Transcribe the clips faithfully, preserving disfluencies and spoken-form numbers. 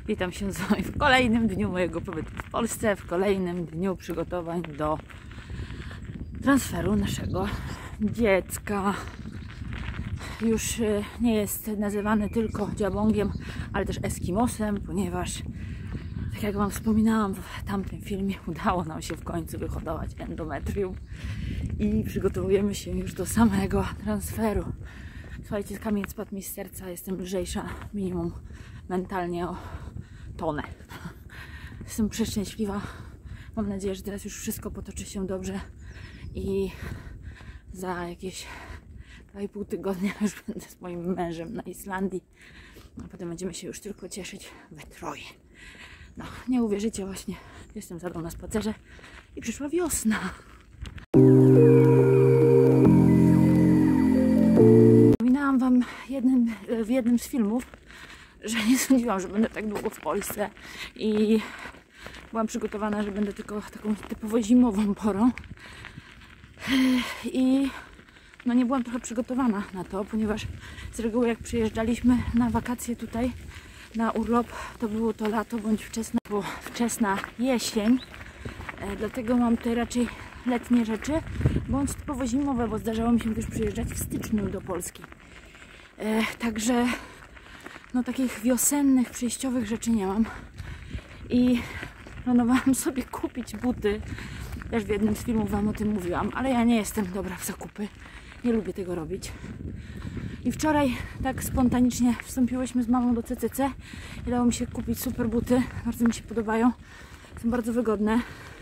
Witam się z wami w kolejnym dniu mojego pobytu w Polsce, w kolejnym dniu przygotowań do transferu naszego dziecka. Już nie jest nazywany tylko dziabongiem, ale też eskimosem, ponieważ, tak jak wam wspominałam w tamtym filmie, udało nam się w końcu wyhodować endometrium i przygotowujemy się już do samego transferu. Słuchajcie, kamień spadł mi z serca, jestem lżejsza minimum mentalnie o tonę. Jestem przeszczęśliwa. Mam nadzieję, że teraz już wszystko potoczy się dobrze i za jakieś dwa i pół tygodnia już będę z moim mężem na Islandii, a potem będziemy się już tylko cieszyć we troje. No, nie uwierzycie, właśnie jestem za mną na spacerze i przyszła wiosna. Wspominałam wam jednym, w jednym z filmów, że nie sądziłam, że będę tak długo w Polsce i byłam przygotowana, że będę tylko taką typowo zimową porą i no nie byłam trochę przygotowana na to, ponieważ z reguły jak przyjeżdżaliśmy na wakacje tutaj na urlop, to było to lato bądź wczesna, bo wczesna jesień, e, dlatego mam tutaj raczej letnie rzeczy bądź typowo zimowe, bo zdarzało mi się też przyjeżdżać w styczniu do Polski. E, także no takich wiosennych, przejściowych rzeczy nie mam i planowałam sobie kupić buty. Też w jednym z filmów wam o tym mówiłam, ale ja nie jestem dobra w zakupy, nie lubię tego robić. I wczoraj tak spontanicznie wstąpiłyśmy z mamą do C C C i dało mi się kupić super buty, bardzo mi się podobają, są bardzo wygodne,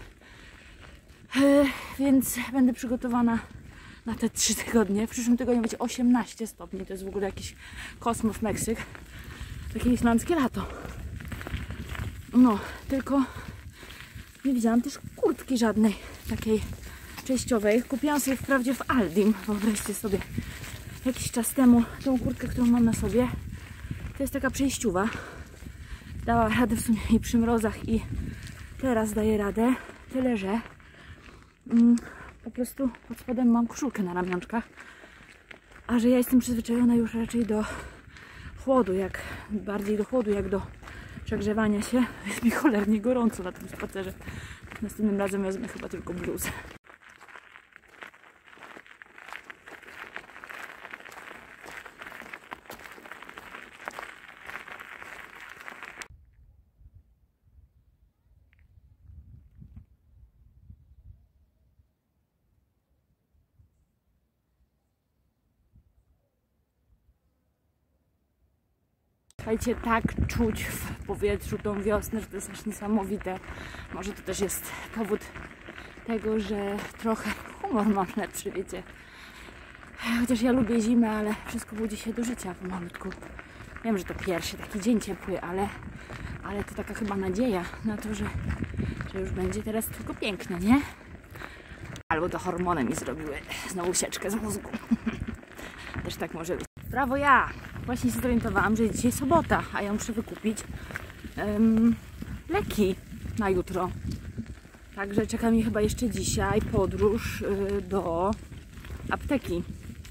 yy, więc będę przygotowana na te trzy tygodnie. W przyszłym tygodniu będzie osiemnaście stopni, to jest w ogóle jakiś kosmos, Meksyk, takie islandzkie lato. No, tylko nie widziałam też kurtki żadnej takiej przejściowej. Kupiłam sobie wprawdzie w Aldim, wyobraźcie sobie, jakiś czas temu tą kurtkę, którą mam na sobie. To jest taka przejściowa. Dała radę w sumie i przy mrozach i teraz daje radę. Tyle, że mm, po prostu pod spodem mam koszulkę na ramionczkach. A że ja jestem przyzwyczajona już raczej do chłodu, jak bardziej do chłodu, jak do przegrzewania się. Jest mi cholernie gorąco na tym spacerze. Następnym razem wezmę chyba tylko bluzę. Słuchajcie, tak czuć w powietrzu tą wiosnę, że to jest aż niesamowite. Może to też jest powód tego, że trochę humor mam lepszy, wiecie. Chociaż ja lubię zimę, ale wszystko budzi się do życia pomalutku. Wiem, że to pierwszy taki dzień ciepły, ale, ale to taka chyba nadzieja na to, że, że już będzie teraz tylko pięknie, nie? Albo to hormony mi zrobiły znowu sieczkę z mózgu. Też tak może być. Brawo ja! Właśnie się zorientowałam, że dzisiaj sobota, a ja muszę wykupić um, leki na jutro. Także czeka mi chyba jeszcze dzisiaj podróż y, do apteki.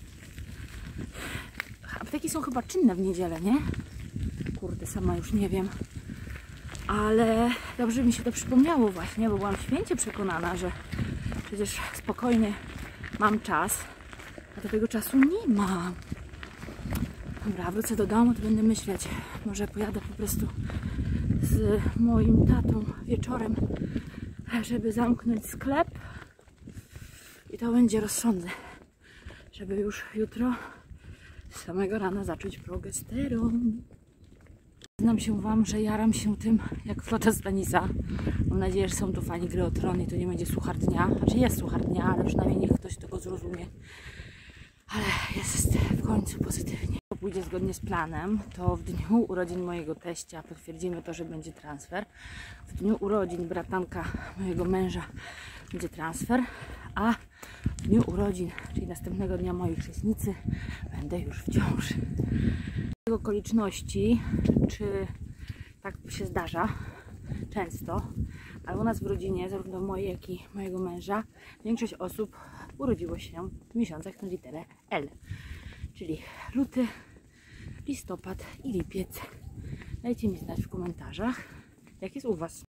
Apteki są chyba czynne w niedzielę, nie? Kurde, sama już nie wiem. Ale dobrze mi się to przypomniało właśnie, bo byłam święcie przekonana, że przecież spokojnie mam czas, a do tego czasu nie mam. Dobra, wrócę do domu, to będę myśleć. Może pojadę po prostu z moim tatą wieczorem, żeby zamknąć sklep. I to będzie rozsądne, żeby już jutro z samego rana zacząć progesteron. Znam się wam, że jaram się tym jak flota Stanisa. Mam nadzieję, że są to fani Gry o Tron i to nie będzie suchar dnia. Znaczy jest suchar dnia, ale przynajmniej niech ktoś tego zrozumie. Ale jest w końcu pozytywnie. Pójdzie zgodnie z planem, to w dniu urodzin mojego teścia potwierdzimy to, że będzie transfer. W dniu urodzin bratanka mojego męża będzie transfer, a w dniu urodzin, czyli następnego dnia mojej chrzestnicy, będę już w ciąży. Z tych okoliczności, czy tak się zdarza często, ale u nas w rodzinie, zarówno mojej, jak i mojego męża, większość osób urodziło się w miesiącach na literę L, czyli luty, listopad i lipiec. Dajcie mi znać w komentarzach, jak jest u Was.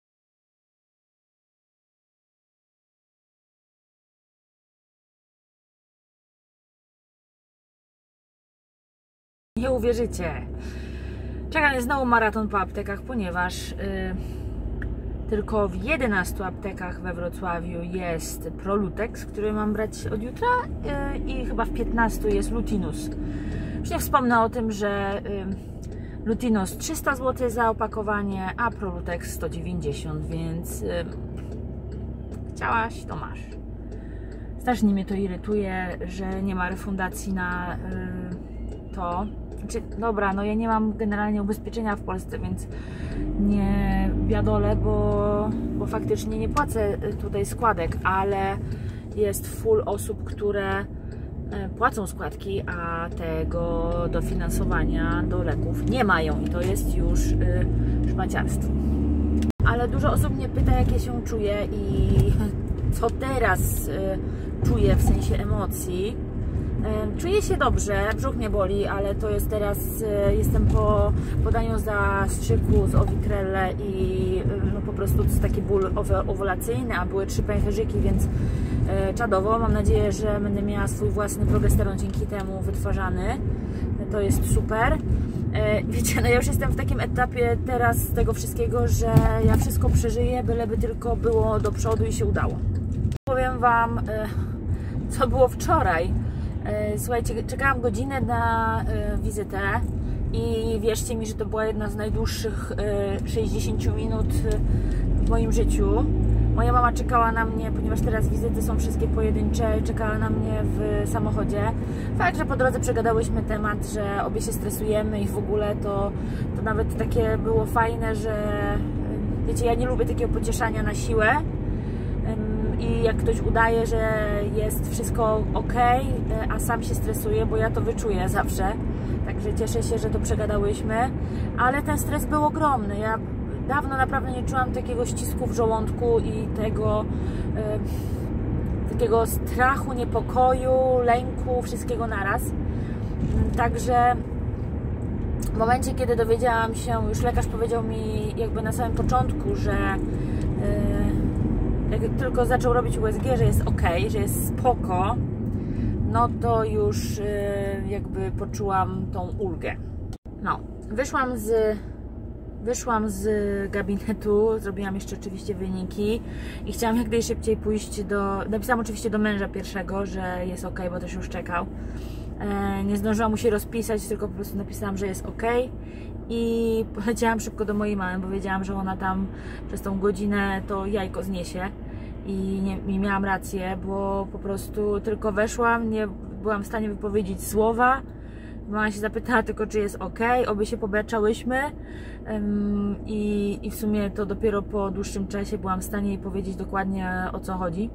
Nie uwierzycie. Czeka mnie znowu maraton po aptekach, ponieważ yy, tylko w jedenastu aptekach we Wrocławiu jest Prolutex, który mam brać od jutra, yy, i chyba w piętnastu jest Lutinus. Już nie wspomnę o tym, że yy, Lutinus trzysta złotych za opakowanie, a Prolutex sto dziewięćdziesiąt, więc yy, chciałaś, to masz. Strasznie mnie to irytuje, że nie ma refundacji na yy, to. Znaczy, dobra, no ja nie mam generalnie ubezpieczenia w Polsce, więc nie biadolę, bo, bo faktycznie nie płacę tutaj składek, ale jest full osób, które płacą składki, a tego dofinansowania do leków nie mają i to jest już y, szmaciarstwo. Ale dużo osób mnie pyta, jak ja się czuję i co teraz y, czuję w sensie emocji. Czuję się dobrze, brzuch mnie boli, ale to jest teraz, jestem po podaniu zastrzyku z Owitrelle i no po prostu to jest taki ból owulacyjny, a były trzy pęcherzyki, więc czadowo. Mam nadzieję, że będę miała swój własny progesteron dzięki temu wytwarzany. To jest super. Wiecie, no ja już jestem w takim etapie teraz tego wszystkiego, że ja wszystko przeżyję, byleby tylko było do przodu i się udało. Powiem Wam, co było wczoraj. Słuchajcie, czekałam godzinę na wizytę i wierzcie mi, że to była jedna z najdłuższych sześćdziesiąt minut w moim życiu. Moja mama czekała na mnie, ponieważ teraz wizyty są wszystkie pojedyncze, czekała na mnie w samochodzie. Fakt, że po drodze przegadałyśmy temat, że obie się stresujemy i w ogóle to, to nawet takie było fajne, że wiecie, ja nie lubię takiego pocieszania na siłę. I jak ktoś udaje, że jest wszystko ok, a sam się stresuje, bo ja to wyczuję zawsze. Także cieszę się, że to przegadałyśmy. Ale ten stres był ogromny. Ja dawno naprawdę nie czułam takiego ścisku w żołądku i tego e, takiego strachu, niepokoju, lęku, wszystkiego naraz. Także w momencie, kiedy dowiedziałam się, już lekarz powiedział mi jakby na samym początku, że e, jak tylko zaczął robić U S G, że jest ok, że jest spoko, no to już yy, jakby poczułam tą ulgę. No, wyszłam z, wyszłam z gabinetu, zrobiłam jeszcze oczywiście wyniki i chciałam jak najszybciej pójść do... Napisałam oczywiście do męża pierwszego, że jest ok, bo też już czekał. E, nie zdążyłam mu się rozpisać, tylko po prostu napisałam, że jest ok. I poleciałam szybko do mojej mamy, bo wiedziałam, że ona tam przez tą godzinę to jajko zniesie. I nie, nie miałam rację, bo po prostu tylko weszłam, nie byłam w stanie wypowiedzieć słowa. Mama się zapytała tylko, czy jest ok, obie się pobeczałyśmy um, i, i w sumie to dopiero po dłuższym czasie byłam w stanie jej powiedzieć dokładnie, o co chodzi,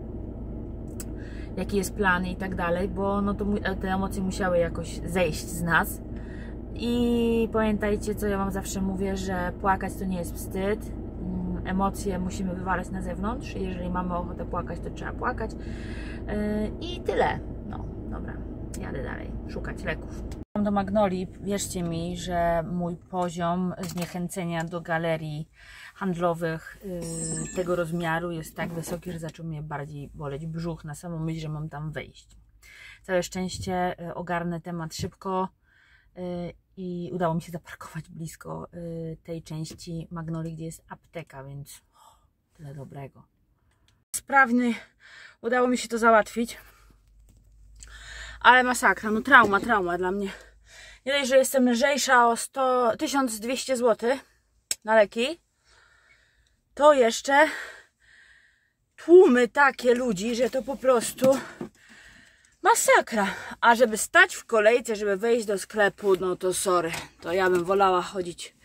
jaki jest plan i tak dalej, bo no to te emocje musiały jakoś zejść z nas. I pamiętajcie, co ja wam zawsze mówię, że płakać to nie jest wstyd. Emocje musimy wywalać na zewnątrz. Jeżeli mamy ochotę płakać, to trzeba płakać. Yy, I tyle. No, dobra, jadę dalej, szukać leków. Do Magnolii, wierzcie mi, że mój poziom zniechęcenia do galerii handlowych yy, tego rozmiaru jest tak wysoki, że zaczął mnie bardziej boleć brzuch na samą myśl, że mam tam wejść. Całe szczęście yy, ogarnę temat szybko. Yy, I udało mi się zaparkować blisko y, tej części Magnolii, gdzie jest apteka, więc oh, tyle dobrego. Sprawny, udało mi się to załatwić. Ale masakra, no trauma, trauma dla mnie. Nie dość, że jestem lżejsza o sto, tysiąc dwieście złotych na leki, to jeszcze tłumy takie ludzi, że to po prostu masakra. A żeby stać w kolejce, żeby wejść do sklepu, no to sorry. To ja bym wolała chodzić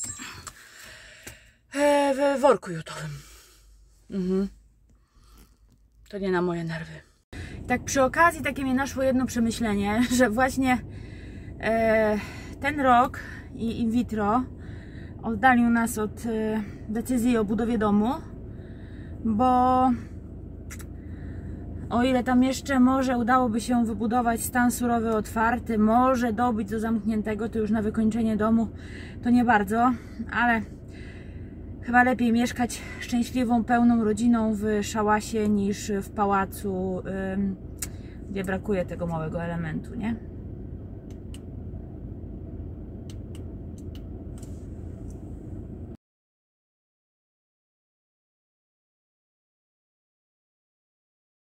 w worku jutowym. Mhm. To nie na moje nerwy. Tak przy okazji takie mi naszło jedno przemyślenie, że właśnie e, ten rok i in vitro oddalił nas od e, decyzji o budowie domu, bo O ile tam jeszcze może udałoby się wybudować stan surowy otwarty, może dobyć do zamkniętego, to już na wykończenie domu to nie bardzo, ale chyba lepiej mieszkać szczęśliwą, pełną rodziną w szałasie niż w pałacu, gdzie brakuje tego małego elementu, nie?